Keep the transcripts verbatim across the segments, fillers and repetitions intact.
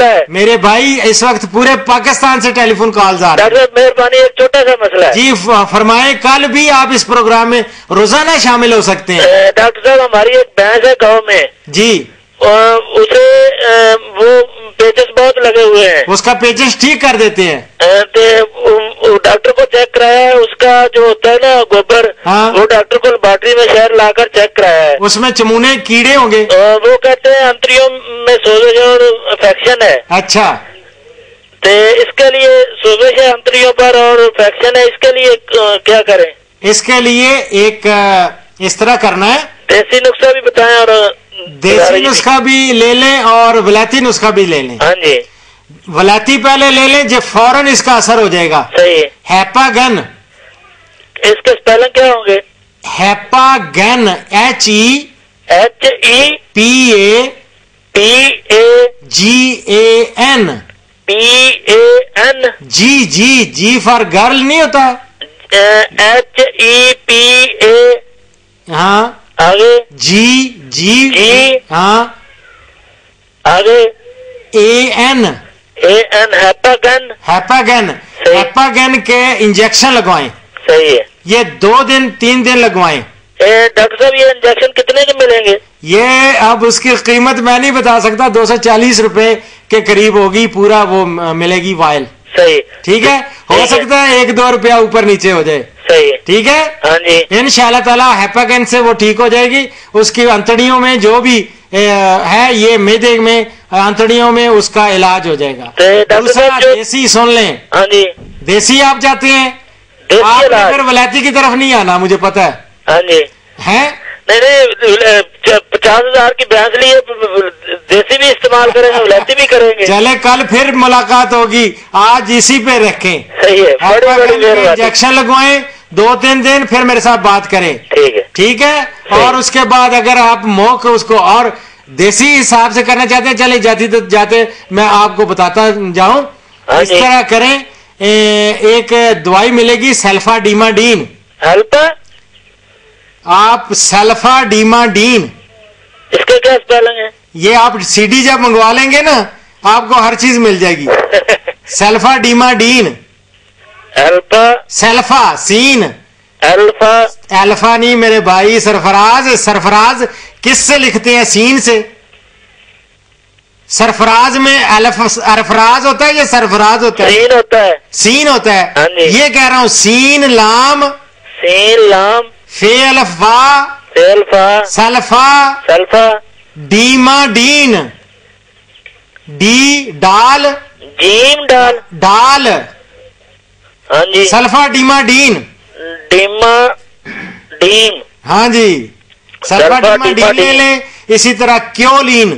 मसला है मेरे भाई, इस वक्त पूरे पाकिस्तान से टेलीफोन कॉल्स आ रहे हैं। डॉक्टर साहब मेहरबानी, एक छोटा सा मसला है जी फरमाएं। कल भी आप इस प्रोग्राम में रोजाना शामिल हो सकते हैं। डॉक्टर साहब हमारी एक भैंस है गाँव में जी, उसे वो पेचेस बहुत लगे हुए हैं। उसका पेचेस ठीक कर देते हैं। डॉक्टर को चेक कराया है, उसका जो होता है ना गोबर, हाँ? वो डॉक्टर को लेबोरेटरी में शहर लाकर चेक कराया है। उसमें चमूने कीड़े होंगे। वो कहते हैं अंतरियों में सोजिश और इन्फेक्शन है। अच्छा, तो इसके लिए सोजिश है अंतरियों पर और इन्फेक्शन है, इसके लिए क्या करें? इसके लिए एक इस तरह करना है, देसी नुस्खा भी बताएं और देसी नुस्खा भी ले लें और वलायती नुस्खा भी ले लें। हाँ जी, वलायती पहले ले लें, जो फौरन इसका असर हो जाएगा। सही है। हैपागन, इसके स्पेलिंग क्या होंगे? हैपागन, H E H E P A P A G A N, P A N, G G G for girl नहीं होता? एच ई पी ए, हाँ, आगे जी जी जी, हाँ, आगे ए एन, ए एन, हैपागन। हैपागन, हैपागन के इंजेक्शन लगवाएं। सही है। ये दो दिन तीन दिन लगवाएं। डॉक्टर साहब ये इंजेक्शन कितने के मिलेंगे? ये अब उसकी कीमत मैं नहीं बता सकता, दो सौ चालीस रुपए के करीब होगी, पूरा वो मिलेगी वायल। सही, ठीक है। हो सकता है एक दो रुपया ऊपर नीचे हो जाए। सही है। ठीक है। हाँ जी, इंशाल्लाह ताला हैपागन से वो ठीक हो जाएगी। उसकी अंतड़ियों में जो भी ए, है, ये मैदे में अंतड़ियों में उसका इलाज हो जाएगा। दूसरा देसी सुन लें। हाँ जी, देसी आप जाते हैं, देसी इलाज। फिर वलायती की तरफ नहीं आना, मुझे पता है। हाँ जी, है नहीं नहीं, पचास हजार की भैंस लिए देसी भी इस्तेमाल करेंगे, वलायती भी करेंगे। चले, कल फिर मुलाकात होगी, आज इसी पे रखें। सही है। बड़ी बड़ी मेहरबानी। इंजेक्शन लगवाएं दो तीन दिन, फिर मेरे साथ बात करें। ठीक है, ठीक है। और उसके बाद अगर आप मोक उसको और देसी हिसाब से करना चाहते हैं, चले जाती तो जाते मैं आपको बताता जाऊं। इस तरह करें, ए, एक दवाई मिलेगी सल्फाडीमाडीन। हेल्प आप सल्फाडीमाडीन, इसके क्या स्पेलिंग है? ये आप सीडी जब मंगवा लेंगे ना, आपको हर चीज मिल जाएगी। सल्फाडीमाडीन, अल्फा, सल्फा सीन, अल्फा, अल्फा नहीं मेरे भाई, सरफराज। सरफराज किससे लिखते हैं? सीन से। सरफराज में अल्फ अरफराज होता है या सरफराज होता है? सीन होता है। सीन होता है। ये कह रहा हूं, सीन लाम, सीन लाम, फे अल्फा, सेल्फा, सल्फा, सल्फा, डीमाडीन, डी डाल, जीम डाल, डाल, हाँ जी, सल्फा डीमाडीन, डीमा डीम, हाँ जी, सल्फा डीमाडीन ले लें। इसी तरह क्योलिन,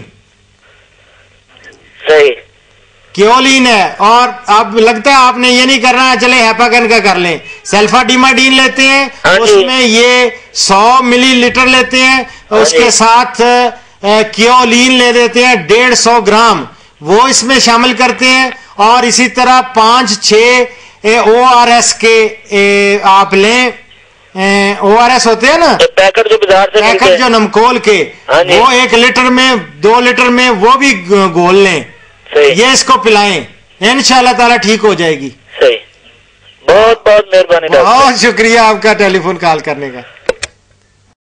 सही, क्योलिन है। और अब लगता है आपने ये नहीं करना है, चले हैपागन का कर लें। सल्फाडीमाडीन लेते हैं, हाँ उसमें ये सौ मिलीलीटर लेते हैं, हाँ उसके साथ क्योलिन ले देते हैं डेढ़ सौ ग्राम, वो इसमें शामिल करते हैं। और इसी तरह पांच छह ओ आर एस के ए, आप लें, ओ आर एस होते हैं ना, पैकेट जो बाजार से मिलते हैं, पैकेट जो नमकोल के, वो एक लीटर में दो लीटर में वो भी घोल लें। ये इसको पिलाएं, इंशाल्लाह ताला ठीक हो जाएगी। सही, बहुत बहुत मेहरबानी। बहुत शुक्रिया आपका टेलीफोन कॉल करने का।